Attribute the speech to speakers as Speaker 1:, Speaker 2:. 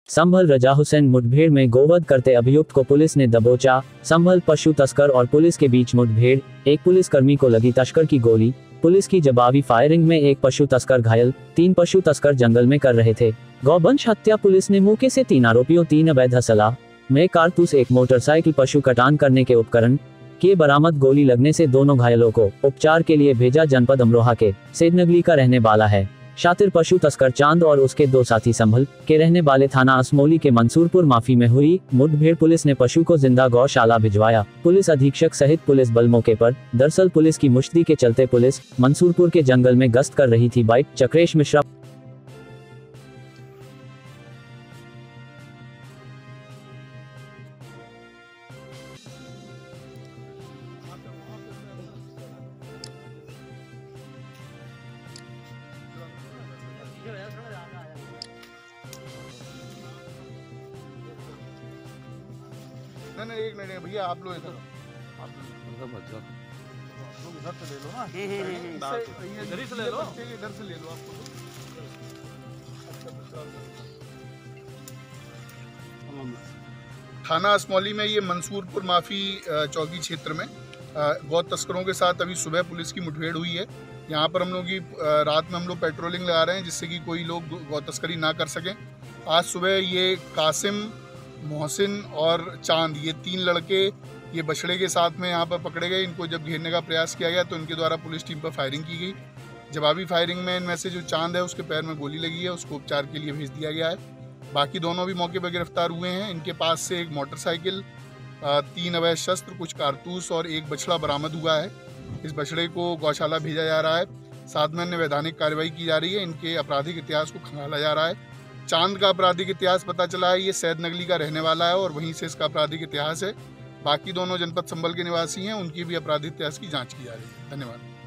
Speaker 1: संभल रजा हुसैन मुठभेड़ में गोवध करते अभियुक्त को पुलिस ने दबोचा। संभल पशु तस्कर और पुलिस के बीच मुठभेड़, एक पुलिसकर्मी को लगी तस्कर की गोली। पुलिस की जवाबी फायरिंग में एक पशु तस्कर घायल, 3 पशु तस्कर जंगल में कर रहे थे गौवंश हत्या। पुलिस ने मौके से 3 आरोपियों, 3 अवैध असला में कारतूस, एक मोटरसाइकिल, पशु कटान करने के उपकरण के बरामद। गोली लगने से दोनों घायलों को उपचार के लिए भेजा। जनपद अमरोहा के सेदनगली का रहने वाला है शातिर पशु तस्कर चांद और उसके 2 साथी संभल के रहने वाले थाना असमोली के मंसूरपुर माफी में हुई मुठभेड़। पुलिस ने पशु को जिंदा गौशाला भिजवाया। पुलिस अधीक्षक सहित पुलिस बल मौके पर। दरअसल पुलिस की मुश्तदी के चलते पुलिस मंसूरपुर के जंगल में गश्त कर रही थी। बाइट चक्रेश मिश्रा।
Speaker 2: नहीं एक मिनट भैया, आप लोग इधर से ले लो ना, इधर से ले लो, इधर से ले लो आपको। थाना असमौली में ये मंसूरपुर माफी चौकी क्षेत्र में गौ तस्करों के साथ अभी सुबह पुलिस की मुठभेड़ हुई है। यहाँ पर हम लोग की रात में हम लोग पेट्रोलिंग लगा रहे हैं जिससे कि कोई लोग गौ तस्करी ना कर सकें। आज सुबह ये कासिम, मोहसिन और चांद, ये 3 लड़के ये बछड़े के साथ में यहाँ पर पकड़े गए। इनको जब घेरने का प्रयास किया गया तो इनके द्वारा पुलिस टीम पर फायरिंग की गई। जवाबी फायरिंग में इनमें से जो चांद है उसके पैर में गोली लगी है, उसको उपचार के लिए भेज दिया गया है। बाकी दोनों भी मौके पर गिरफ्तार हुए हैं। इनके पास से एक मोटरसाइकिल, 3 अवैध शस्त्र, कुछ कारतूस और एक बछड़ा बरामद हुआ है। इस बछड़े को गौशाला भेजा जा रहा है। साथ में अन्य वैधानिक कार्रवाई की जा रही है। इनके आपराधिक इतिहास को खंगाला जा रहा है। चांद का आपराधिक इतिहास पता चला है, ये सैदनगली का रहने वाला है और वहीं से इसका आपराधिक इतिहास है। बाकी दोनों जनपद संभल के निवासी हैं, उनकी भी आपराधिक इतिहास की जांच की जा रही है। धन्यवाद।